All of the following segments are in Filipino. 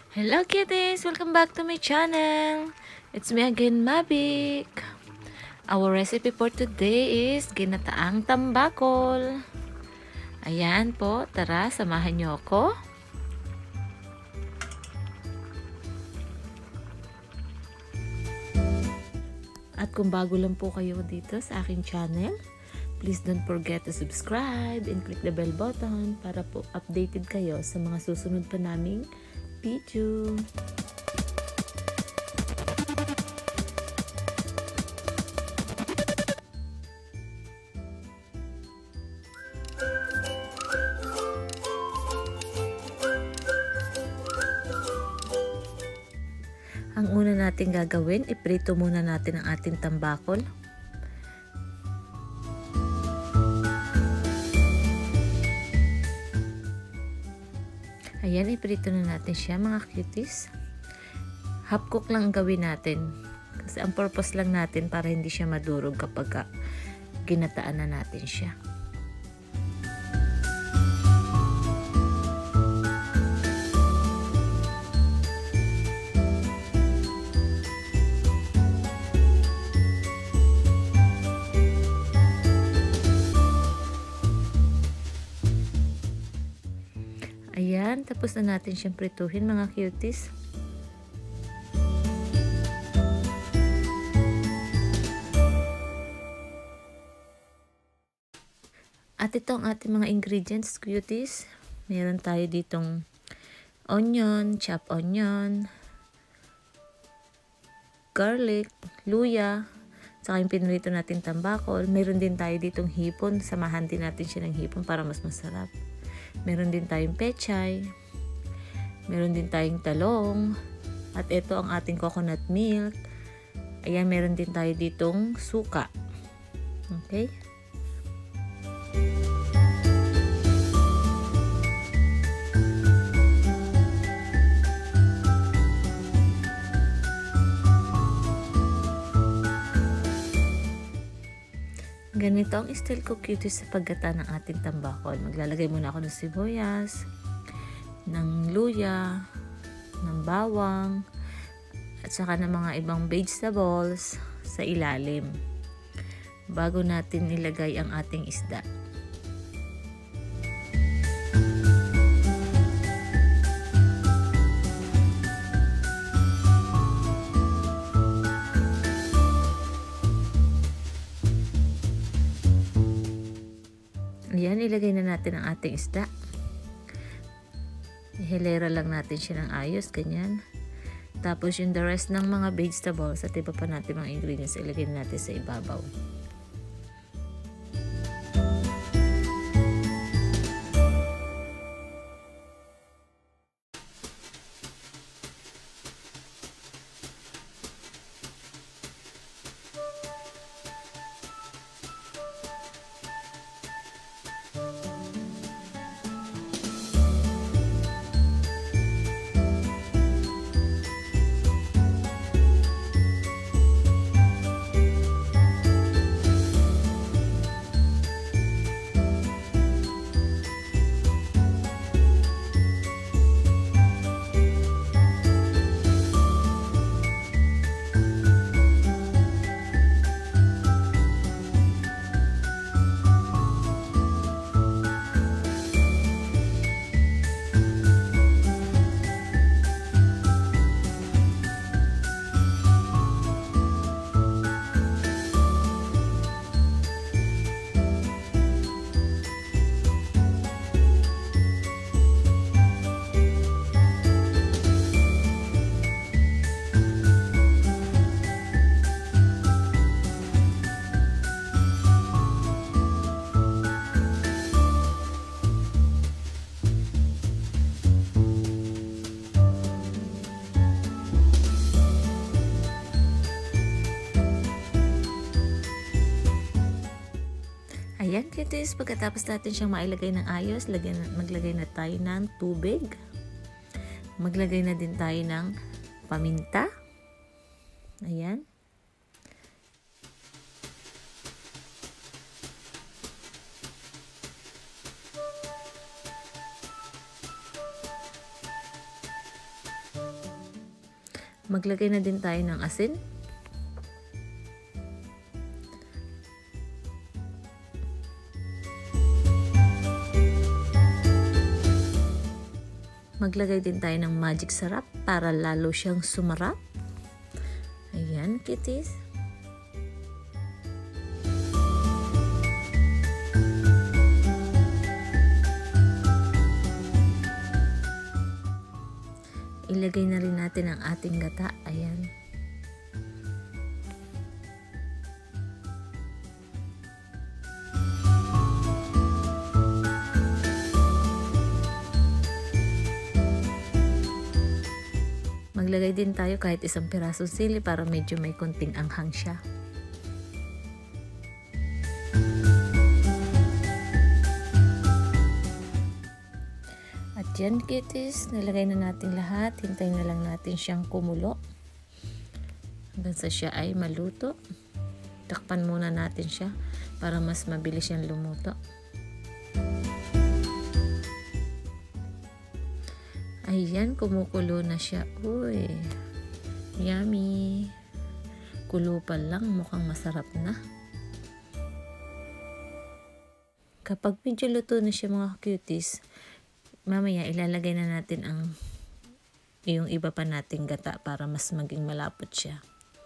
Hello kitties! Welcome back to my channel! It's me again, Mabik! Our recipe for today is ginataang tambakol. Ayan po, tara samahan niyo ako. At kung bago lang po kayo dito sa aking channel, please don't forget to subscribe and click the bell button para po updated kayo sa mga susunod pa naming video. Ang una natin gagawin, iprito muna natin ang ating tambakol. Ayan, iprito na natin siya mga cuties. Half cook lang ang gawin natin. Kasi ang purpose lang natin para hindi siya madurog kapag ginataan na natin siya. Ayan, tapos na natin siyang prituhin mga cuties. At ito ang ating mga ingredients, cuties. Meron tayo ditong onion, chopped onion, garlic, luya, saka yung pinrito natin tambakol. Meron din tayo ditong hipon. Samahan din natin siya ng hipon para mas masarap. Meron din tayong pechay. Meron din tayong talong. At ito ang ating coconut milk. Ayan, meron din tayo ditong suka. Okay? Ganito ang style ko cuties sa paggata ng ating tambakol. Maglalagay muna ako ng sibuyas, ng luya, ng bawang, at saka ng mga ibang vegetables sa ilalim bago natin ilagay ang ating isda. Ayan, ilagay na natin ang ating isda. Ihilera lang natin siya ng ayos, ganyan. Tapos yung the rest ng mga vegetables at iba pa natin mga ingredients, ilagay na natin sa ibabaw. Ayan, cuties, pagkatapos natin siyang mailagay ng ayos, maglagay na tayo ng tubig. Maglagay na din tayo ng paminta. Ayan. Maglagay na din tayo ng asin. Maglagay din tayo ng magic sarap para lalo siyang sumarap. Ayan, kitties. Ilagay na rin natin ang ating gata. Ayan. Maglagay din tayo kahit isang pirasong sili para medyo may konting anghang siya. At yan, kitties, nilagay na natin lahat. Hintayin na lang natin siyang kumulo hanggang sa siya ay maluto. Takpan muna natin siya para mas mabilis siyang lumuto. Ayan, kumukulo na siya. Uy, yummy. Kulo pa lang, mukhang masarap na. Kapag medyo luto na siya mga cuties, mamaya ilalagay na natin yung iba pa nating gata para mas maging malapot siya.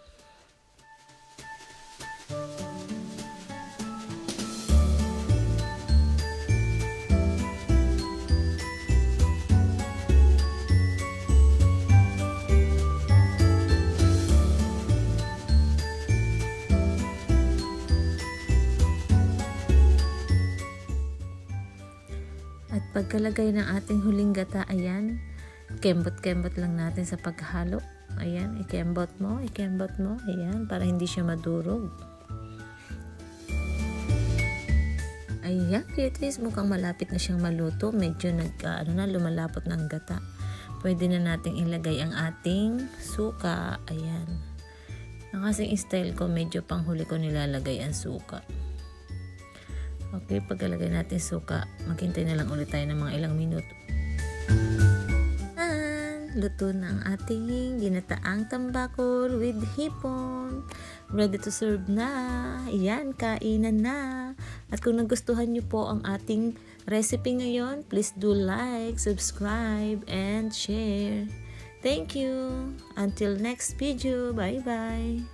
At pagkalagay ng ating huling gata, ayan, kembot-kembot lang natin sa paghalo. Ayan, ikembot mo, ayan, para hindi siya madurog. Ayan, kitties, mukhang malapit na siyang maluto. Medyo lumalapot ng gata. Pwede na nating ilagay ang ating suka. Ayan. Ang kasing style ko, medyo panghuli ko nilalagay ang suka. Okay, pagkalagay natin suka, maghintay na lang ulit tayo ng mga ilang minuto. Luto na ang ating ginataang tambakol with hipon. Ready to serve na. Ayan, kainan na. At kung nagustuhan niyo po ang ating recipe ngayon, please do like, subscribe, and share. Thank you. Until next video. Bye-bye.